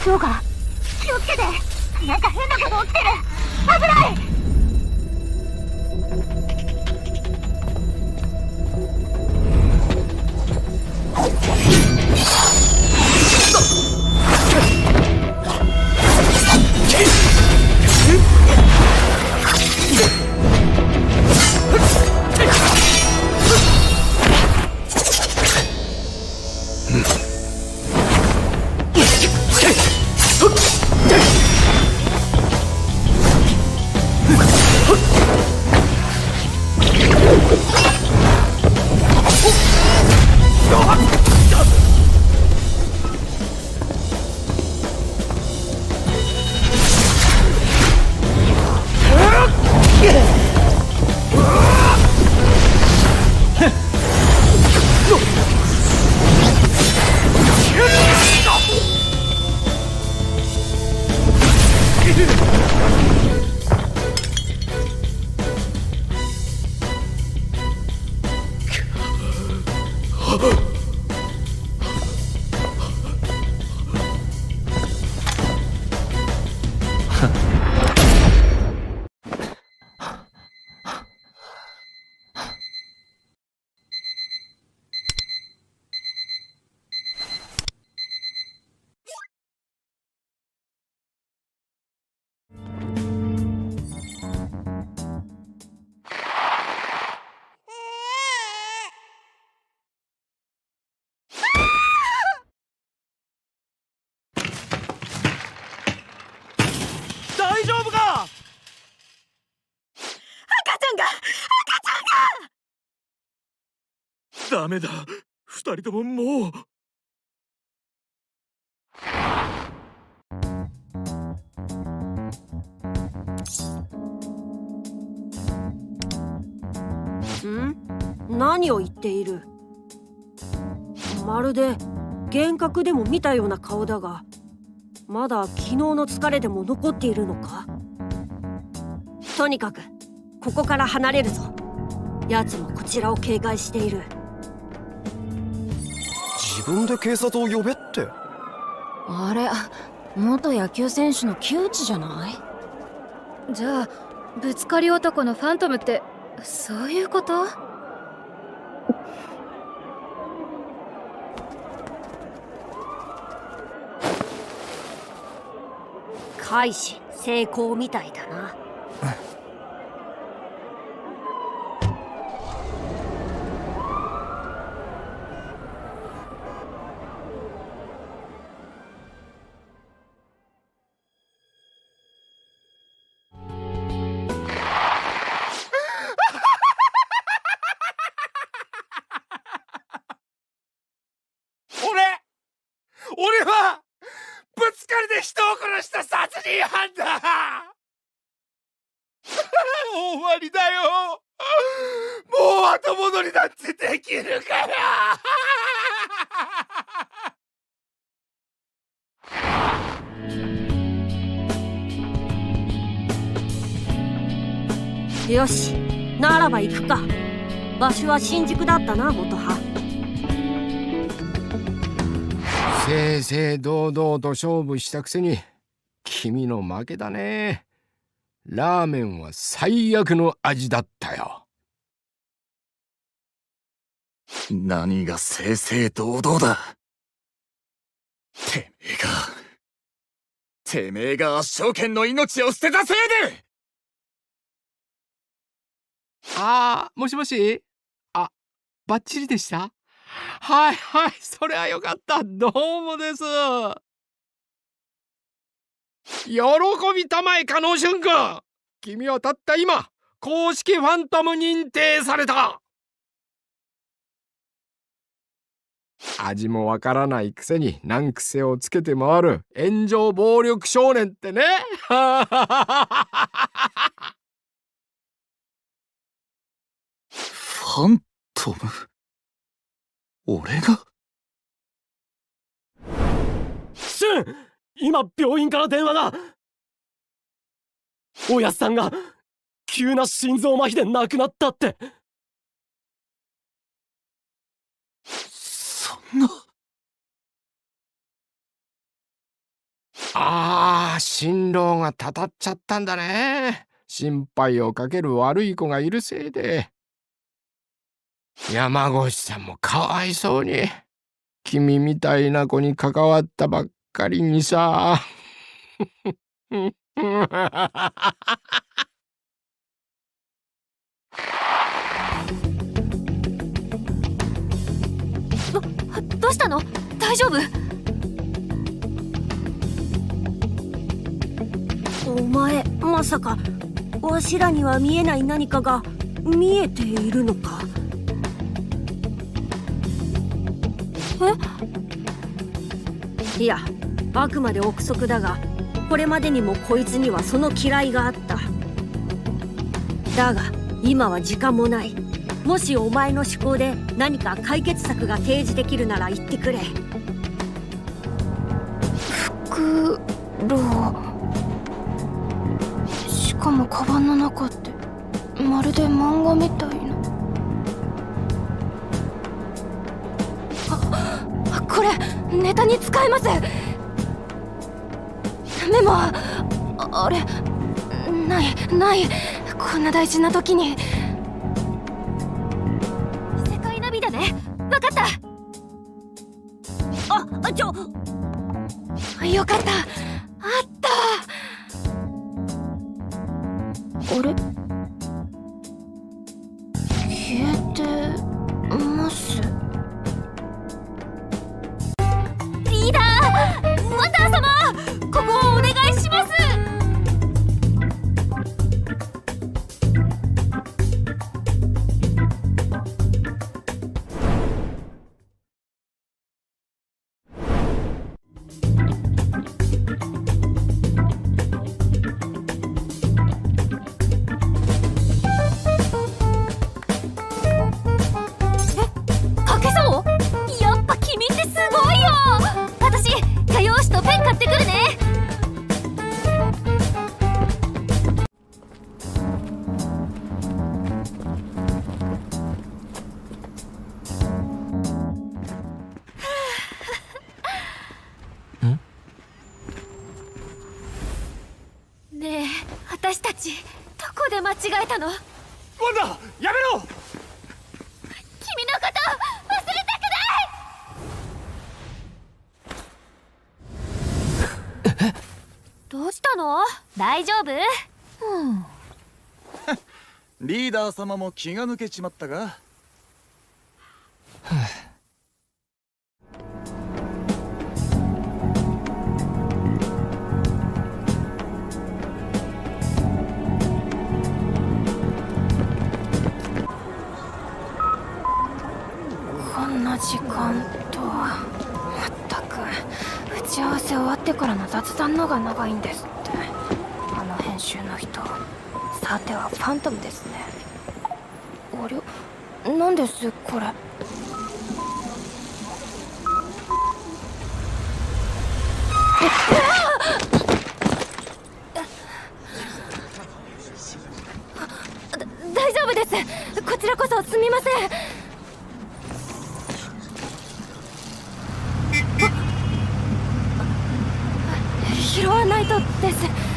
どうか気をつけて。なんか変なこと起きてる。危ない。 大丈夫か？ 赤ちゃんがダメだ、二人とももう。 何を言っている？まるで幻覚でも見たような顔だが、まだ昨日の疲れでも残っているのか？とにかくここから離れるぞ。奴もこちらを警戒している。 自分で警察を呼べって。 あれ、元野球選手の木内じゃない？ じゃあぶつかり男のファントムってそういうこと？ 開始成功みたいだな。 俺はぶつかりで人を殺した殺人犯だ。終わりだよ。もう後戻りなんてできるかよ。よし、ならば行くか。場所は新宿だったな、元葉。 正々堂々と勝負したくせに君の負けだね。ラーメンは最悪の味だったよ。 何が正々堂々だ。てめえが圧勝剣の命を捨てたせいで。 もしもし。バッチリでした？はいはい、それはよかった。どうもです。喜びたまえ、加納俊君。君はたった今公式ファントム認定された。味もわからないくせに難癖をつけて回る炎上暴力少年ってね。ファントム？俺が？ 俊、今病院から電話だ。おやっさんが急な心臓麻痺で亡くなったって。そんな。 ああ、新郎がたたっちゃったんだね。心配をかける悪い子がいるせいで。山越さんもかわいそうに。君みたいな子に関わったばっかりにさ。 どうしたの？大丈夫？ お前、まさかわしらには見えない何かが見えているのか？いや、あくまで憶測だが、これまでにもこいつにはその嫌いがあった。だが今は時間もない。もしお前の思考で何か解決策が提示できるなら言ってくれ。 フクロウ。しかもカバンの中ってまるで漫画みたいな。これネタに使えます。メモあれない。こんな大事な時に。 世界ナビだね。わかった。 よかった。あった。あれ、消えてます。 リーダー、ワター様、ここをお願いします。ねえ、私たちどこで間違えたの？ ワンダ、やめろ！ 君のこと忘れたくない！どうしたの？大丈夫？ リーダー様も気が抜けちまったか？ こんな時間とは。まったく打ち合わせ終わってからの雑談のが長いんですって。あの編集の人、さてはファントムですね。あれ、なんですこれ。大丈夫です。こちらこそすみません。拾わないとです。